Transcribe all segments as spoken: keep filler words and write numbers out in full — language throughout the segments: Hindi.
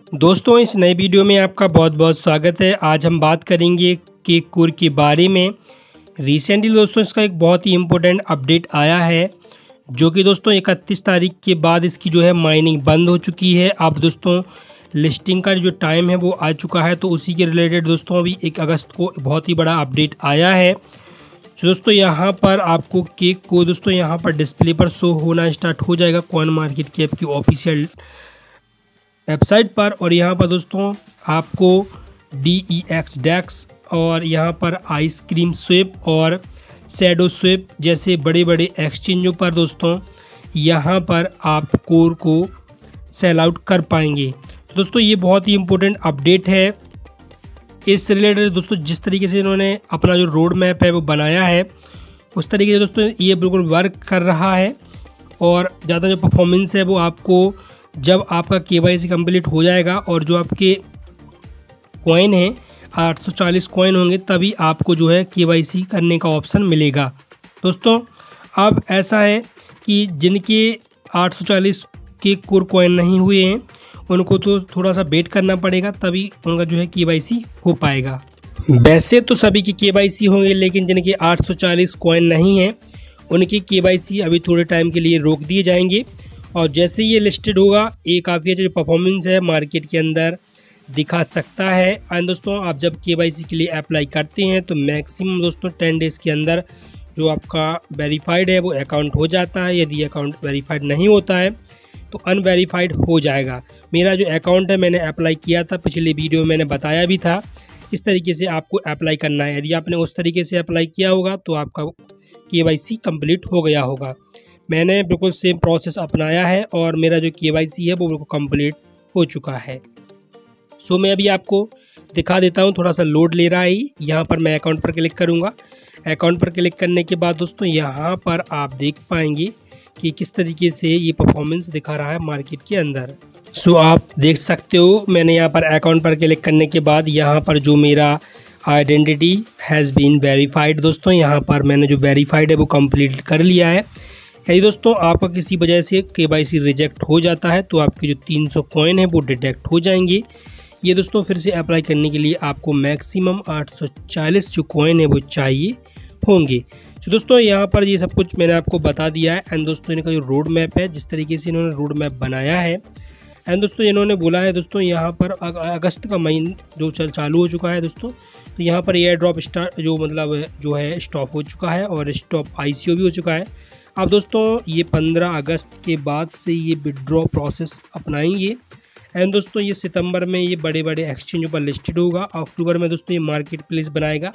दोस्तों इस नए वीडियो में आपका बहुत बहुत स्वागत है। आज हम बात करेंगे केक कोर के बारे में। रिसेंटली दोस्तों इसका एक बहुत ही इम्पोर्टेंट अपडेट आया है, जो कि दोस्तों इकतीस तारीख के बाद इसकी जो है माइनिंग बंद हो चुकी है। अब दोस्तों लिस्टिंग का जो टाइम है वो आ चुका है, तो उसी के रिलेटेड दोस्तों अभी एक अगस्त को बहुत ही बड़ा अपडेट आया है। तो दोस्तों यहाँ पर आपको केक को दोस्तों यहाँ पर डिस्प्ले पर शो होना स्टार्ट हो जाएगा कॉइन मार्केट कैप की ऑफिशियल वेबसाइट पर। और यहाँ पर दोस्तों आपको डी ई एक्स डेक्स और यहाँ पर आइसक्रीम स्वेप और शैडो स्वेप जैसे बड़े बड़े एक्सचेंजों पर दोस्तों यहाँ पर आप कोर को सेल आउट कर पाएंगे। तो दोस्तों ये बहुत ही इम्पोर्टेंट अपडेट है। इस रिलेटेड दोस्तों जिस तरीके से इन्होंने अपना जो रोड मैप है वो बनाया है, उस तरीके से दोस्तों ये बिल्कुल वर्क कर रहा है। और ज़्यादा जो परफॉर्मेंस है वो आपको जब आपका के वाई सी कंप्लीट हो जाएगा और जो आपके कॉइन हैं आठ सौ चालीस कॉइन होंगे, तभी आपको जो है के वाई सी करने का ऑप्शन मिलेगा। दोस्तों अब ऐसा है कि जिनके आठ सौ चालीस के कोर कॉइन नहीं हुए हैं उनको तो थोड़ा सा वेट करना पड़ेगा, तभी उनका जो है के वाई सी हो पाएगा। वैसे तो सभी की के वाई सी होंगे, लेकिन जिनके आठ सौ चालीस कॉइन नहीं हैं उनकी के वाई सी अभी थोड़े टाइम के लिए रोक दिए जाएंगे। और जैसे ये लिस्टेड होगा ये काफ़ी अच्छा जो परफॉर्मेंस है मार्केट के अंदर दिखा सकता है। एंड दोस्तों आप जब के वाई सी के लिए अप्लाई करते हैं तो मैक्सिमम दोस्तों टेन डेज़ के अंदर जो आपका वेरीफाइड है वो अकाउंट हो जाता है। यदि अकाउंट वेरीफाइड नहीं होता है तो अनवेरीफाइड हो जाएगा। मेरा जो अकाउंट है मैंने अप्लाई किया था, पिछले वीडियो में मैंने बताया भी था इस तरीके से आपको अप्लाई करना है। यदि आपने उस तरीके से अप्लाई किया होगा तो आपका के वाई सी कंप्लीट हो गया होगा। मैंने बिल्कुल सेम प्रोसेस अपनाया है और मेरा जो के वाई सी है वो बिल्कुल कंप्लीट हो चुका है। सो मैं अभी आपको दिखा देता हूँ, थोड़ा सा लोड ले रहा है। यहाँ पर मैं अकाउंट पर क्लिक करूँगा। अकाउंट पर क्लिक करने के बाद दोस्तों यहाँ पर आप देख पाएंगे कि किस तरीके से ये परफॉर्मेंस दिखा रहा है मार्केट के अंदर। सो आप देख सकते हो मैंने यहाँ पर अकाउंट पर क्लिक करने के बाद यहाँ पर जो मेरा आइडेंटिटी हैज़ बीन वेरीफाइड, दोस्तों यहाँ पर मैंने जो वेरीफाइड है वो कंप्लीट कर लिया है। यदि दोस्तों आपका किसी वजह से के वाई सी रिजेक्ट हो जाता है तो आपके जो तीन सौ कॉइन है वो डिडक्ट हो जाएंगे। ये दोस्तों फिर से अप्लाई करने के लिए आपको मैक्सिमम आठ सौ चालीस जो कॉइन है वो चाहिए होंगे। तो दोस्तों यहाँ पर ये सब कुछ मैंने आपको बता दिया है। एंड दोस्तों इनका जो रोड मैप है, जिस तरीके से इन्होंने रोड मैप बनाया है, एंड दोस्तों इन्होंने बोला है दोस्तों यहाँ पर अगस्त का महीना जो चल चालू हो चुका है दोस्तों, तो यहाँ पर एयर ड्रॉप स्टार्ट जो मतलब जो है स्टॉप हो चुका है और स्टॉप आई सी ओ भी हो चुका है। अब दोस्तों ये पंद्रह अगस्त के बाद से ये विड्रॉ प्रोसेस अपनाएंगे। एंड दोस्तों ये सितंबर में ये बड़े बड़े एक्सचेंजों पर लिस्टेड होगा। अक्टूबर में दोस्तों ये मार्केट प्लेस बनाएगा।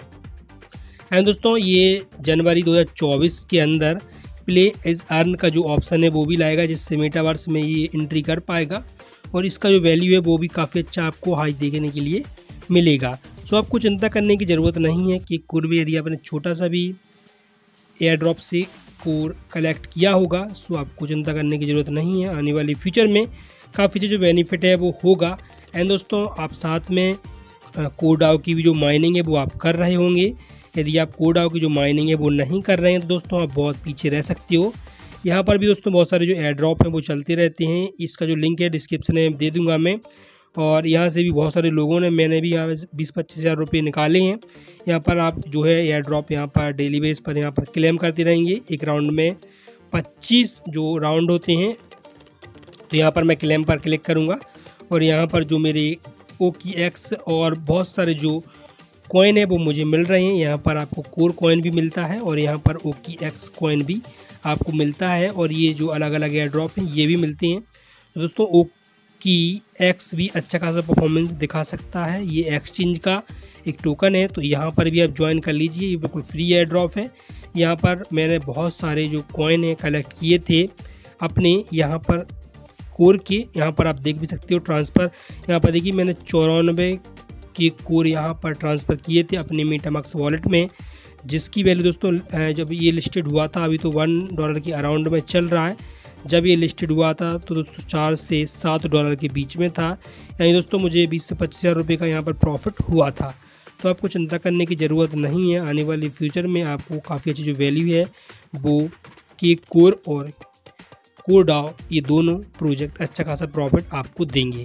एंड दोस्तों ये जनवरी दो हज़ार चौबीस के अंदर प्ले एज अर्न का जो ऑप्शन है वो भी लाएगा, जिससे मेटावर्स में ये एंट्री कर पाएगा और इसका जो वैल्यू है वो भी काफ़ी अच्छा आपको हाई देखने के लिए मिलेगा। सो आपको चिंता करने की ज़रूरत नहीं है कि कोर भी यदि आपने छोटा सा भी एयर ड्रॉप से कोर कलेक्ट किया होगा, सो आपको चिंता करने की ज़रूरत नहीं है। आने वाले फ्यूचर में काफ़ी जो बेनिफिट है वो होगा। एंड दोस्तों आप साथ में कोडाओ की भी जो माइनिंग है वो आप कर रहे होंगे। यदि आप कोडाओ की जो माइनिंग है वो नहीं कर रहे हैं तो दोस्तों आप बहुत पीछे रह सकते हो। यहाँ पर भी दोस्तों बहुत सारे जो एयर ड्रॉप हैं वो चलते रहते हैं। इसका जो लिंक है डिस्क्रिप्शन में दे दूँगा मैं। और यहाँ से भी बहुत सारे लोगों ने, मैंने भी यहाँ बीस पच्चीस हज़ार रुपये निकाले हैं। यहाँ पर आप जो है एयर ड्रॉप यहाँ पर डेली बेस पर यहाँ पर क्लेम करते रहेंगे। एक राउंड में पच्चीस जो राउंड होते हैं, तो यहाँ पर मैं क्लेम पर क्लिक करूँगा और यहाँ पर जो मेरे ओ की एक्स और बहुत सारे जो कॉइन है वो मुझे मिल रहे हैं। यहाँ पर आपको कोर कॉइन भी मिलता है और यहाँ पर ओ की एक्स कॉइन भी आपको मिलता है और ये जो अलग अलग एयर ड्रॉप हैं ये भी मिलते हैं। तो दोस्तों ओ की एक्स भी अच्छा खासा परफॉर्मेंस दिखा सकता है। ये एक्सचेंज का एक टोकन है, तो यहाँ पर भी आप ज्वाइन कर लीजिए। ये बिल्कुल फ्री एयर ड्रॉप है। यहाँ पर मैंने बहुत सारे जो कॉइन है कलेक्ट किए थे अपने यहाँ पर कोर के। यहाँ पर आप देख भी सकते हो ट्रांसफ़र। यहाँ पर देखिए मैंने चौरानवे के कोर यहाँ पर ट्रांसफ़र किए थे अपने मेटामाक्स वॉलेट में, जिसकी वैल्यू दोस्तों जब ये लिस्टेड हुआ था अभी तो वन डॉलर के अराउंड में चल रहा है। जब ये लिस्टेड हुआ था तो दोस्तों चार से सात डॉलर के बीच में था। यानी दोस्तों मुझे बीस से पच्चीस हज़ार रुपये का यहाँ पर प्रॉफिट हुआ था। तो आपको चिंता करने की ज़रूरत नहीं है। आने वाले फ्यूचर में आपको काफ़ी अच्छी जो वैल्यू है वो केक कोर और कोडाओ ये दोनों प्रोजेक्ट अच्छा खासा प्रॉफिट आपको देंगे।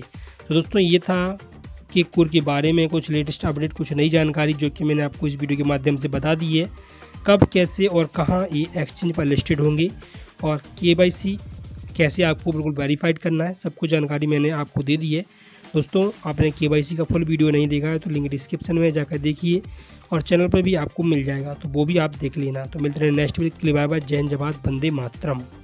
तो दोस्तों ये था कि कुर के बारे में कुछ लेटेस्ट अपडेट, कुछ नई जानकारी जो कि मैंने आपको इस वीडियो के माध्यम से बता दी है। कब, कैसे और कहाँ ये एक्सचेंज पर लिस्टेड होंगे और केवाईसी कैसे आपको बिल्कुल वेरीफाइड करना है, सब कुछ जानकारी मैंने आपको दे दी है। दोस्तों आपने केवाईसी का फुल वीडियो नहीं देखा है तो लिंक डिस्क्रिप्शन में जाकर देखिए और चैनल पर भी आपको मिल जाएगा, तो वो भी आप देख लेना। तो मिलते हैं नेक्स्ट वीडियो के लिए। Bye bye. जय हिंद, जय भारत, वंदे मातरम।